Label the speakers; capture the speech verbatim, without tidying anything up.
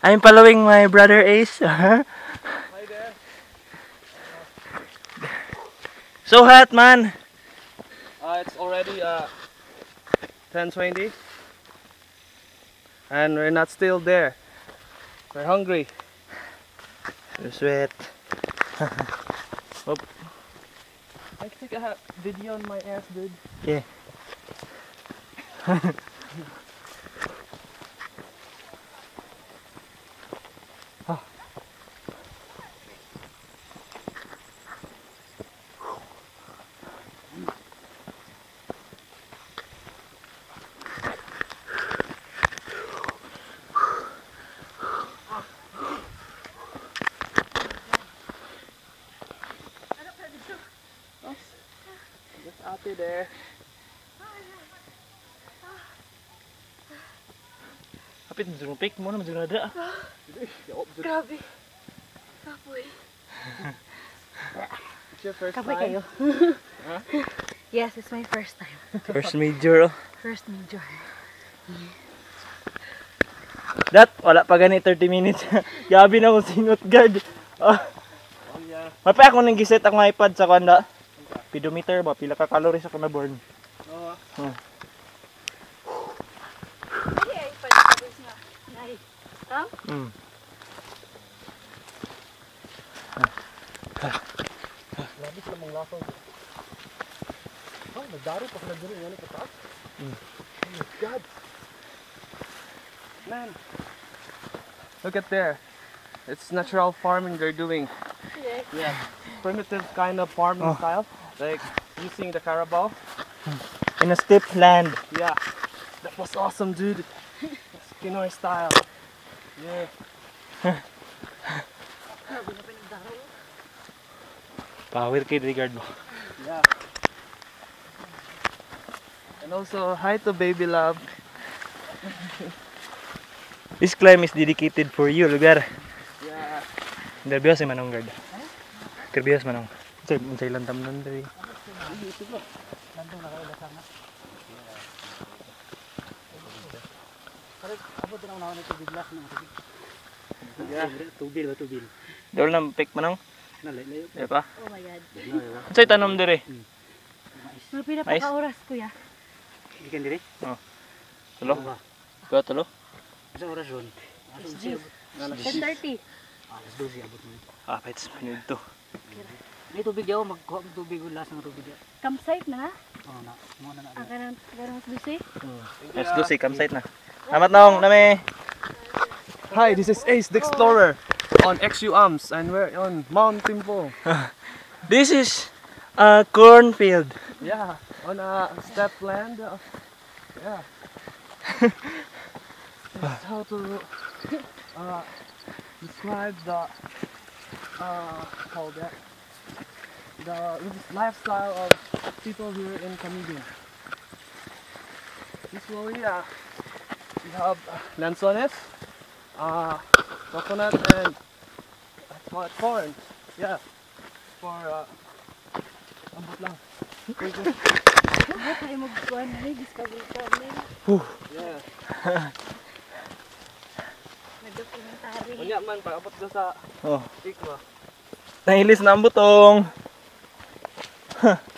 Speaker 1: I'm following my brother Ace.
Speaker 2: Hi there.
Speaker 1: So hot, man.
Speaker 2: Uh, it's already uh, ten twenty. And we're not still there. We're hungry.
Speaker 1: You sweat.
Speaker 2: Oh. I can take a video on my ass, dude.
Speaker 1: Yeah.
Speaker 2: Just out there.
Speaker 1: Kapit mo sa pick mo na mo dra.
Speaker 3: Grabe. Kapoy.
Speaker 2: It's your first
Speaker 3: Kapoy
Speaker 2: time?
Speaker 3: kayo.
Speaker 2: Huh?
Speaker 3: Yes, it's my first time.
Speaker 1: First major. Oh.
Speaker 3: First major.
Speaker 1: Dat wala pa gani thirty minutes. Gabi na mo singot guard. Oh.
Speaker 2: Oh yeah.
Speaker 1: Mapay ako nang giset ang iPad sa kanda. Pedometer ba pila ka calories ako na burn.
Speaker 2: Oh.
Speaker 1: Hmm.
Speaker 3: Hindi ay pagkabos nga. Nay. Ha?
Speaker 1: Mm.
Speaker 2: Grabe sila mong laso. Oh, nagdaro pa sila dito. Yan ito.
Speaker 1: Mm.
Speaker 2: Oh my God. Man. Look at there. It's natural farming they're doing.
Speaker 3: Yes.
Speaker 2: Yeah. Primitive kind of farming
Speaker 1: Oh.
Speaker 2: style. Like using the Carabao.
Speaker 1: In a steep land.
Speaker 2: Yeah. That was awesome, dude. Pinoy style. Yeah.
Speaker 3: Grabe na pinagdaro.
Speaker 1: Power kid regard mo.
Speaker 2: Yeah. And also, hi to Baby Love.
Speaker 1: This climb is dedicated for you, lugar.
Speaker 2: Yeah.
Speaker 1: Nervyos si Manong guard. Nervyos Manong. Say, unsay lantam nun diri.
Speaker 2: Yeah.
Speaker 4: Tubil ba tubil?
Speaker 1: Dol na pick Manong.
Speaker 4: Nalayo.
Speaker 1: Di pa?
Speaker 3: Oh my God.
Speaker 1: Unsay tanom diri?
Speaker 3: Mga pinapaka-oras kuya.
Speaker 4: Ikan diri?
Speaker 1: Tulo. Kuya tulo.
Speaker 4: Sa oras ron.
Speaker 3: ten thirty.
Speaker 4: Alas dose abot mo.
Speaker 1: Ah, pets minute to.
Speaker 4: May tubig daw magkuha ng tubig ulas ng tubig.
Speaker 3: Campsite na?
Speaker 4: Oh na, mo na na.
Speaker 3: Ang kanang kanang mas busy.
Speaker 1: Let's do si campsite na. Amat Nong, nami.
Speaker 2: Hi, this is Ace the Explorer on X U A M S and we're on Mount Timpo.
Speaker 1: This is a cornfield.
Speaker 2: Yeah, on a steppe land. Uh, yeah. That's how to uh, describe the uh, how that the lifestyle of people here in Camiguin. Usually, uh, we have lanzones, uh, coconut, and that's what corn. Yeah, for uh, ambot lang.
Speaker 3: Ano tayo magkuhan na discovery ka na.
Speaker 2: Yeah.
Speaker 3: Nag-documentary.
Speaker 2: Unya man pa abot do sa
Speaker 1: Oh,
Speaker 2: peak ba.
Speaker 1: nahilis na ang butong.